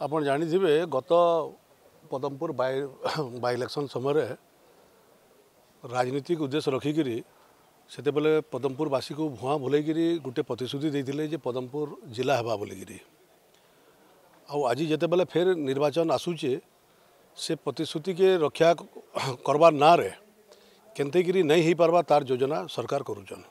आपण जानिथिबे गत Padampur by election समय राजनीतिक उद्देश्य रखिकी से पदमपुरवासी को भुआ भुलैकि गोटे प्रतिश्रुति देते जे पदमपुर जिला हेबा बोलिकी आज जितेबाला फेर निर्वाचन आसूचे से प्रतिश्रुति के रक्षा करवार ना रे केनतेगिरी नहीं हो पार्बा तार योजना सरकार करुचन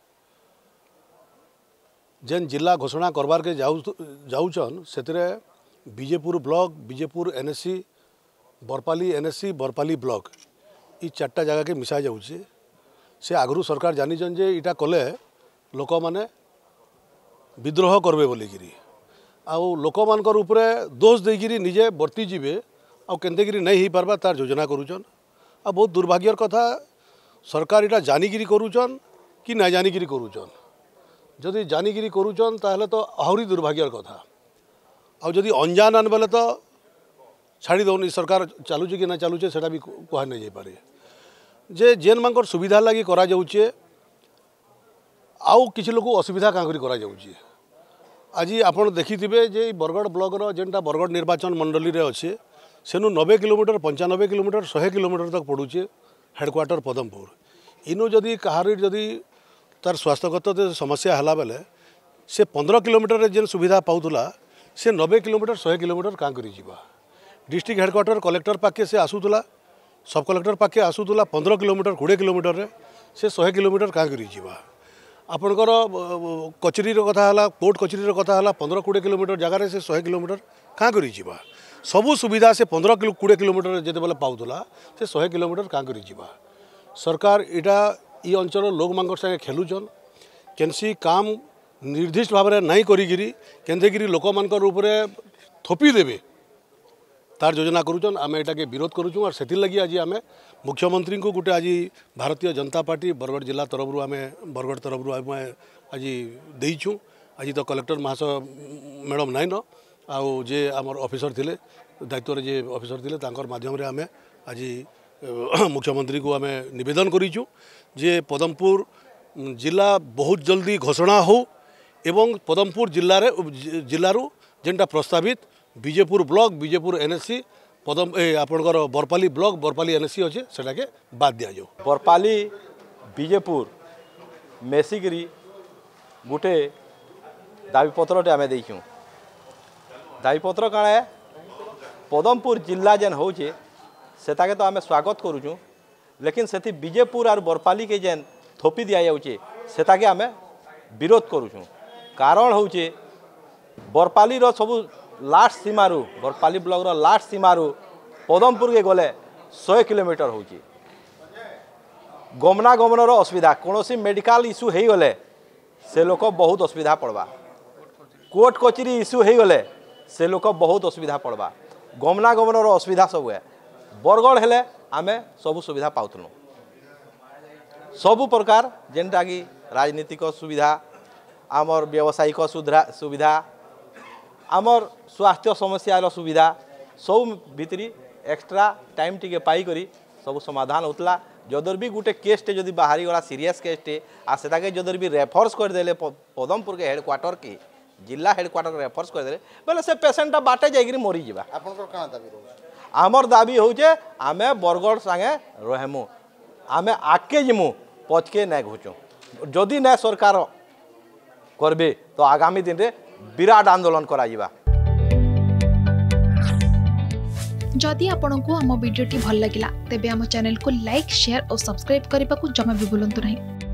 जेन जिला घोषणा करवार के जाऊचन से Bijepur block Bijepur NSC Barpali NSC Barpali block ये चार्टा जगह के मिसा जाऊे से आगु सरकार जानीचन जे इटा कले लोक माने विद्रोह करबे बोलिकी आउ लोक मानकर उपरे दोष देकिरी निजे बर्ती जीवे आउ केनतेगिरी नहीं हो पार्बा तार योजना करुचन आ बहुत दुर्भाग्यर कथा सरकार इटा जानिकी करुचन कि ना जानिकी करुचन जदि जानिकी करुचन ताहले तो आहरी दुर्भाग्यर कथा आउ जदि अनजान आन बेले तो छाड़ी दौनी सरकार चलुचे कि ना चलुचे सेटा भी कह नहीं जापे जे जेन मानकर सुविधा लगी करा जाउचे आउ किछि लोक असुविधा काँ करा जाउचे आज आपण देखिथिबे जे बरगढ़ ब्लॉक रो जेनटा बरगढ़ निर्वाचन मंडली रे अच्छे सेनु 90 किलोमीटर 95 किलोमीटर 100 किलोमीटर तक पड़ुचे हेडक्वार्टर पदमपुर इनु जदि कहारी जदि तार स्वास्थ्यगत समस्या हला बेले से 15 किलोमीटर जेन सुविधा पाउतला से 90 किलोमीटर 100 किलोमीटर काँ करी जीवा डिस्ट्रिक्ट हेडक्वार्टर कलेक्टर पाखे से आसूला सब कलेक्टर पाखे आसूला 15 किलोमीटर 20 किलोमीटर रे से 100 किलोमीटर काँ करी जीवा आपणकर कचेरी कथा है कोर्ट कचेरी कथा है 15-20 किलोमीटर जगार से 100 किलोमीटर काँ करी जीवा सबू सुविधा से 15-20 किलोमीटर जिते बेले पाउला से 100 किलोमीटर काँ करी जीवा सरकार इटा ये अंचल लोक मान संगे खेलुचन केनसी काम निर्दिष्ट भाव में नहीं करी केनतेगिरी लोक मानकर उपरे थोपी देवे तार योजना करुचन आम एटा के विरोध करुचु और से लगी आज आम मुख्यमंत्री को गोटे आज भारतीय जनता पार्टी बरगढ़ जिला तरफ आम बरगढ़ तरफ आम आज देचु आज तो कलेक्टर महाशय मैडम नाइन आउ जे आमर ऑफिसर थिले दायित्व जे ऑफिसर थिले तांकर माध्यम रे आम आज मुख्यमंत्री को आम निवेदन करूँ जे पदमपुर जिला बहुत जल्दी घोषणा हो एवं पदमपुर जिल्लारू जेनटा प्रस्तावित बीजेपुर ब्लॉक बीजेपुर एनएससी पदम आपणकर बरपाली ब्लॉक बरपाली एनएससी अच्छे सेटा के बाद दिया जाओ बरपाली बीजेपुर मेसिकी गोटे दाबीपत्र आम देचु दाबीपत्र काण है पदमपुर जिला जेन होचे सेटाके तो आम स्वागत करुचु लेकिन से बीजेपुर और बरपाली के जेन थोपी दिया जाउचे सेटाके आम विरोध करुचु कारण होचे बरपाली रो सबू लास्ट सीमारू बरपाली ब्लॉक रो लास्ट सीमारू पदमपुर के गले 100 किलोमीटर होची गमनागमन रो असुविधा कौन मेडिकल इश्यू हो गले से लोक बहुत असुविधा पड़वा कोर्ट कचेरी इश्यू हो गले से लोक बहुत असुविधा पड़वा गमनागमन रो असुविधा सब है बरगढ़ हेले आमे सबू सुविधा पाउथलु सबू प्रकार जेनटा कि राजनीतिक सुविधा आमर व्यावसायिक सुविधा आमर स्वास्थ्य समस्या सुविधा सब भितरी एक्स्ट्रा टाइम टिके पाई करी सब समाधान होतला जदर भी गोटे केसटे जदि बाहरी गला सीरियस केसटे आ सेटाके जदर भी रेफर्स करदेले पदमपुर के हेडक्वार्टर के जिला हेडक्वार्टर रेफर्स करदेले बोले से पेसेंटा बाटे जाइकरी मरी जिबा आपनकर काना दाबी रहउछ आमर दाबी होचे आमे बरगढ़ संगे रहमु आमे आके जिमु पचके नै घुचु जदि नै सरकार करबे तो आगामी दिन रे विराट आंदोलन करा जिबा। जदि आपंक आम भिडी भल लगा तेब आम चैनल को लाइक शेयर और सब्सक्राइब करने को जमा भी भूलु नहीं।